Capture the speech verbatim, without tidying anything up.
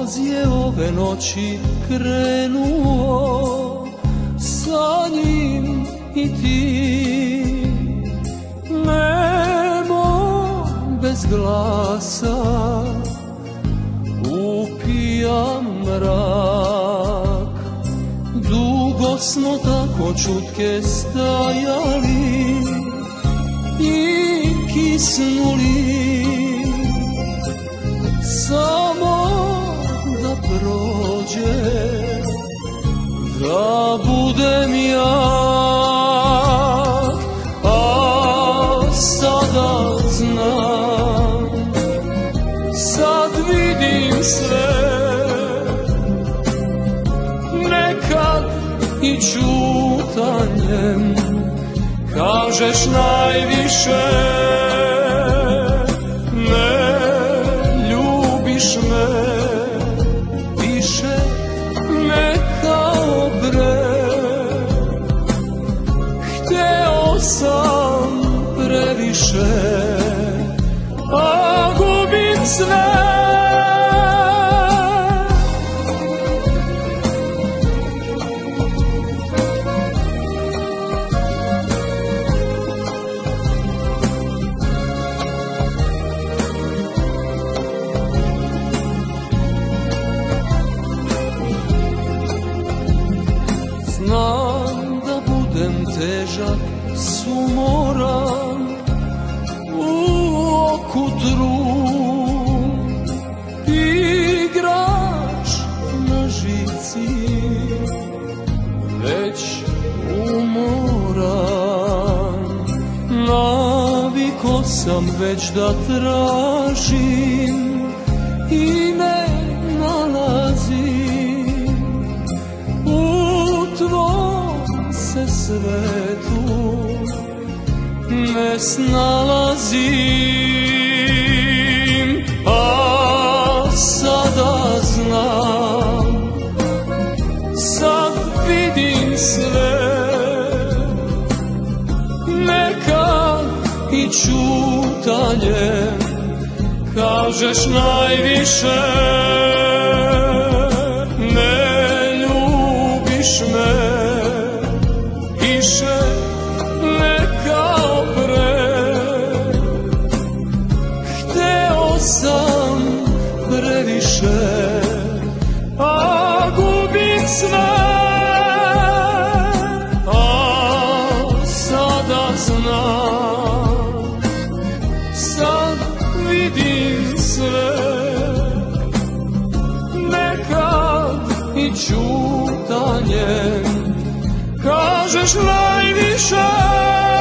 voz je ove noći krenuo, sa njim i ti. Nemo bez glasa upija mrak, dugo smo tako čutke stajali i kisnuli, samo da prođe, da budem ja. A sada znam, sad vidim sve, nekad i čutanjem kažeš najviše. Ne ljubiš me više, ne kao pre. Hteo sam previše, a gubim sve. Znam da budem težak, sumoran, u oku trun, igrač na žici, već umoran. Naviko sam već da tražim i ne nalazim, tvom se svetu ne snalazim. A sada znam, sad vidim sve, nekad i čutanjem kažeš najviše. Me više, ne kao pre. Hteo sam previše, a gubim sve. A sada znam, sad vidim sve, nekad i čutanjem kažeš najviše.